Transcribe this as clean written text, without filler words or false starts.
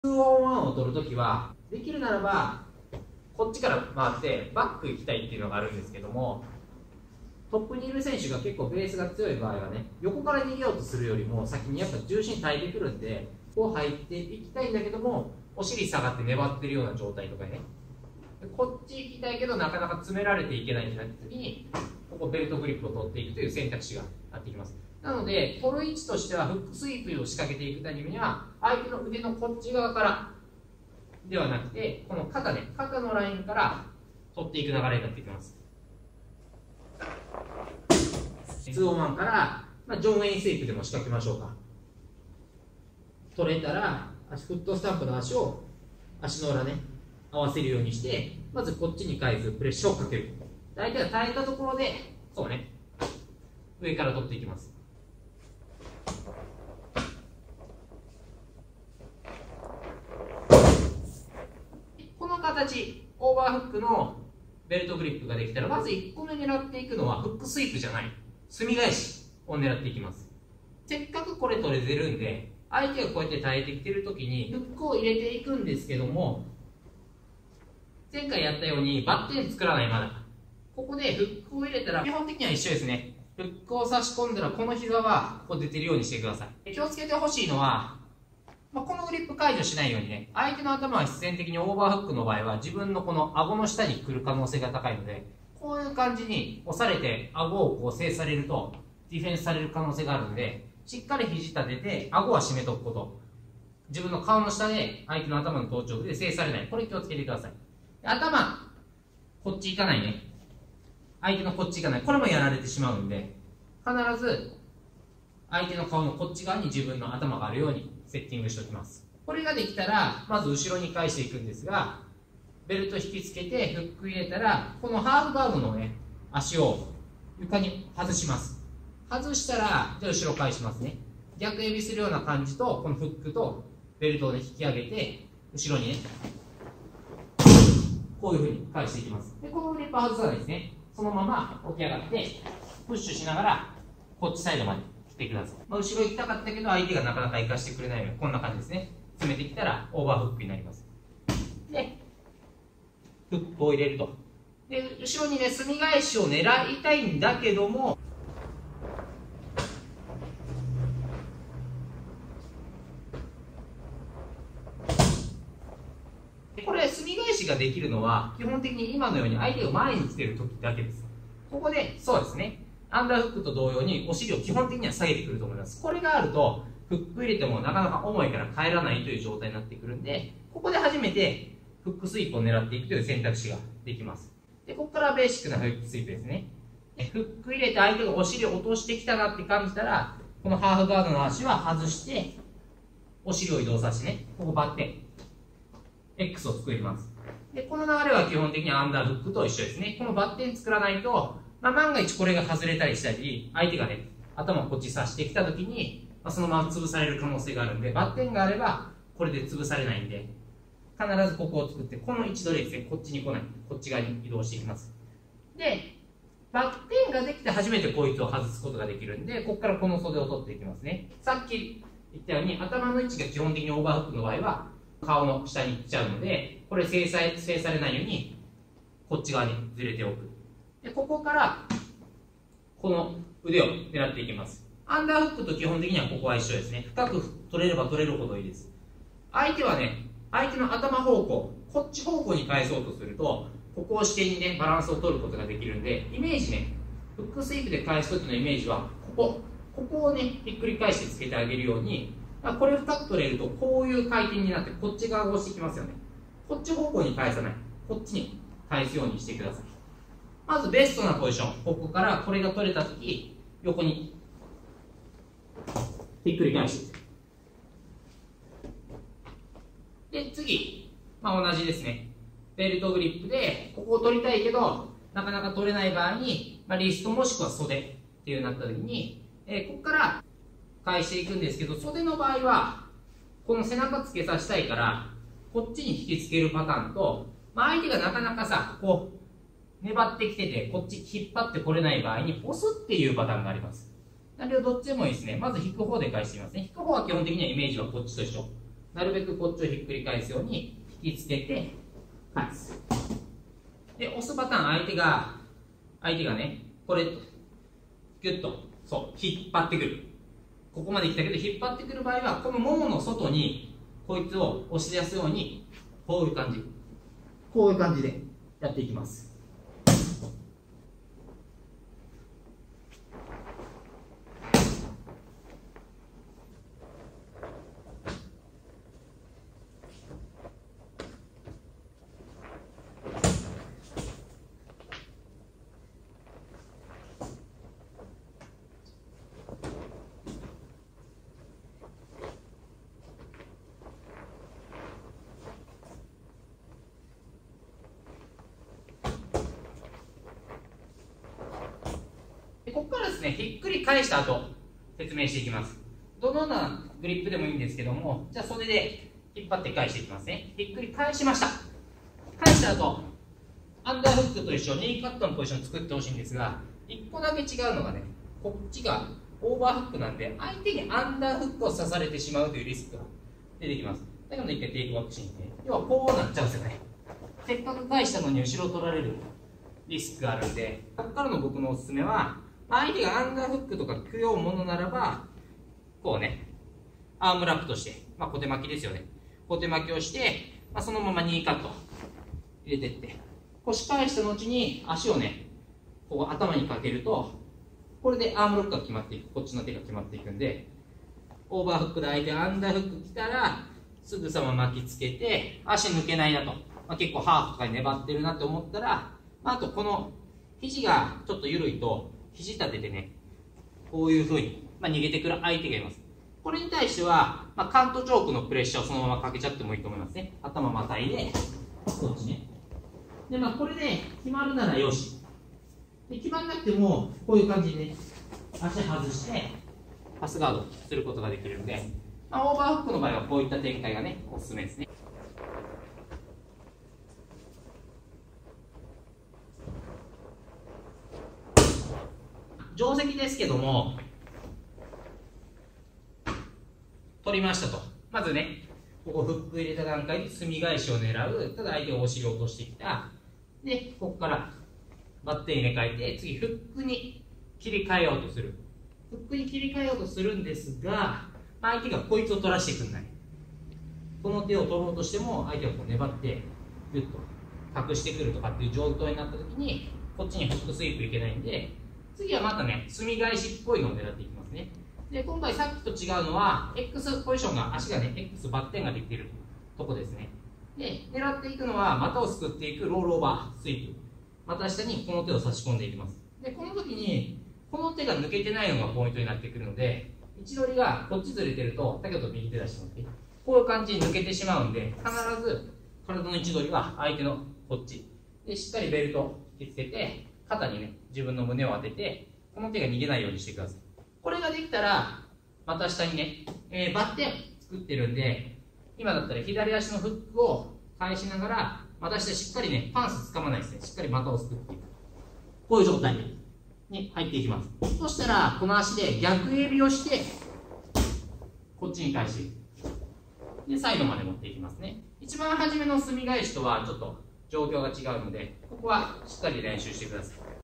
2-on-1 を取るときは、できるならば、こっちから回ってバック行きたいっていうのがあるんですけども、トップにいる選手が結構ベースが強い場合はね、横から逃げようとするよりも先にやっぱ重心耐えてくるんで、こう入っていきたいんだけども、お尻下がって粘ってるような状態とかね、こっち行きたいけどなかなか詰められていけないってなった時に、ここベルトグリップを取っていくという選択肢があってきます。なので、取る位置としてはフックスイープを仕掛けていくためには、相手の腕のこっち側からではなくて、この肩ね、肩のラインから取っていく流れになってきます。2-on-1 から、ジョン・ウェインスイープでも仕掛けましょうか。取れたら、フットスタンプの足を足の裏ね、合わせるようにして、まずこっちに返すプレッシャーをかける。相手が耐えたところで、そうね、上から取っていきます。この形、オーバーフックのベルトグリップができたら、まず1個目狙っていくのはフックスイープじゃない、隅返しを狙っていきます。せっかくこれ取れてるんで、相手がこうやって耐えてきてるときにフックを入れていくんですけども、前回やったようにバッテン作らない、まだ。ここでフックを入れたら、基本的には一緒ですね。フックを差し込んだら、この膝はこう出てるようにしてください。気をつけてほしいのは、このグリップ解除しないようにね、相手の頭は必然的にオーバーフックの場合は、自分のこの顎の下に来る可能性が高いので、こういう感じに押されて顎をこう制されると、ディフェンスされる可能性があるので、しっかり肘立てて、顎は締めとくこと。自分の顔の下で相手の頭の頭頂部で制されない。これ気をつけてください。頭、こっち行かないね。相手のこっち行かない。これもやられてしまうんで、必ず相手の顔のこっち側に自分の頭があるようにセッティングしておきます。これができたら、まず後ろに返していくんですが、ベルト引きつけてフック入れたら、このハーフガードのね、足を床に外します。外したら、じゃあ後ろ返しますね。逆指するような感じと、このフックとベルトを、ね、引き上げて、後ろにね、こういうふうに返していきます。で、このグリップ外さないですね。そのまま起き上がって、プッシュしながら、こっちサイドまで来てください。後ろ行きたかったけど、相手がなかなか行かしてくれないので、こんな感じですね。詰めてきたら、オーバーフックになります。で、フックを入れると。で、後ろにね、隅返しを狙いたいんだけども、これ、隅返しができるのは、基本的に今のように相手が前に来てる時だけです。ここで、そうですね、アンダーフックと同様にお尻を基本的には下げてくると思います。これがあると、フック入れてもなかなか重いから帰らないという状態になってくるんで、ここで初めてフックスイープを狙っていくという選択肢ができます。で、ここからベーシックなフックスイープですね。フック入れて相手がお尻を落としてきたなって感じたら、このハーフガードの足は外して、お尻を移動させてね、ここバッテン。X を作ります。で、この流れは基本的にアンダーフックと一緒ですね。このバッテン作らないと、万が一これが外れたりしたり、相手がね、頭をこっち刺してきたときに、そのまま潰される可能性があるんで、バッテンがあれば、これで潰されないんで、必ずここを作って、この位置取りですね、こっちに来ない。こっち側に移動していきます。で、バッテンができて初めてこいつを外すことができるんで、ここからこの袖を取っていきますね。さっき言ったように、頭の位置が基本的にオーバーフックの場合は、顔の下に行っちゃうので、これ制されないように、こっち側にずれておく。で、ここから、この腕を狙っていきます。アンダーフックと基本的にはここは一緒ですね。深く取れれば取れるほどいいです。相手はね、相手の頭方向、こっち方向に返そうとすると、ここを支点にね、バランスを取ることができるんで、イメージね、フックスイープで返す時のイメージは、ここをね、ひっくり返してつけてあげるように、これ深く取れると、こういう回転になって、こっち側が押してきますよね。こっち方向に返さない。こっちに返すようにしてください。まずベストなポジション。ここからこれが取れたとき、横にひっくり返して。で、次、同じですね。ベルトグリップで、ここを取りたいけど、なかなか取れない場合に、リストもしくは袖っていうなったときに、ここから返していくんですけど、袖の場合は、この背中つけさせたいから、こっちに引きつけるパターンと、相手がなかなかさ、こう、粘ってきてて、こっち引っ張ってこれない場合に、押すっていうパターンがあります。なので、どっちでもいいですね。まず引く方で返してみますね。引く方は基本的にはイメージはこっちと一緒。 なるべくこっちをひっくり返すように引きつけて返す。で、押すパターン、相手がね、これ、ギュッと、そう、引っ張ってくる。ここまで来たけど、引っ張ってくる場合は、このももの外に、こいつを押し出すように、こういう感じ。こういう感じでやっていきます。ここからですね、ひっくり返した後、説明していきます。どのようなグリップでもいいんですけども、じゃあ袖で引っ張って返していきますね。ひっくり返しました。返した後、アンダーフックと一緒にカットのポジションを作ってほしいんですが、1個だけ違うのがね、こっちがオーバーフックなんで、相手にアンダーフックを刺されてしまうというリスクが出てきます。だけど一回テイクバックしてみて、要はこうなっちゃうんですよね。せっかく返したのに後ろ取られるリスクがあるんで、ここからの僕のおすすめは、相手がアンダーフックとか食ようものならば、こうね、アームラップとして、小手巻きですよね。小手巻きをして、そのまま2カット入れてって、腰返した後に足をね、こう頭にかけると、これでアームロックが決まっていく、こっちの手が決まっていくんで、オーバーフックで相手がアンダーフック来たら、すぐさま巻きつけて、足抜けないなと、結構ハーフとかに粘ってるなって思ったら、あとこの肘がちょっと緩いと、肘立ててね、こういう風に、逃げてくる相手がいます。これに対しては、カントチョークのプレッシャーをそのままかけちゃってもいいと思いますね。頭またいで、こっちね。で、これで決まるならよし。で、決まんなくても、こういう感じでね、足外して、パスガードすることができるので、オーバーフックの場合はこういった展開がね、おすすめですね。定石ですけども、取りましたと。まずね、ここフック入れた段階で隅返しを狙う。ただ相手をお尻を落としてきた。で、ここからバッテン入れ替えて、次フックに切り替えようとする。フックに切り替えようとするんですが、相手がこいつを取らせてくんない。この手を取ろうとしても、相手がこう粘って、グッと隠してくるとかっていう状況になった時に、こっちにフックスイープいけないんで、次はまたね、隅返しっぽいのを狙っていきますね。で、今回さっきと違うのは、X ポジションが、足がね、X バッテンができているとこですね。で、狙っていくのは、股をすくっていくロールオーバースイープ。股下にこの手を差し込んでいきます。で、この時に、この手が抜けてないのがポイントになってくるので、位置取りがこっちずれてると、先ほど右手出してもらって、こういう感じに抜けてしまうんで、必ず体の位置取りは相手のこっち。で、しっかりベルト引きつけて、肩にね、自分の胸を当てて、この手が逃げないようにしてください。これができたら、また下にね、バッテン作ってるんで、今だったら左足のフックを返しながら、また下しっかりね、パンス掴まないですね。しっかり股をすくっていく。こういう状態に入っていきます。そしたら、この足で逆指をして、こっちに返していく。で、サイドまで持っていきますね。一番初めの隅返しとはちょっと状況が違うので、ここはしっかり練習してください。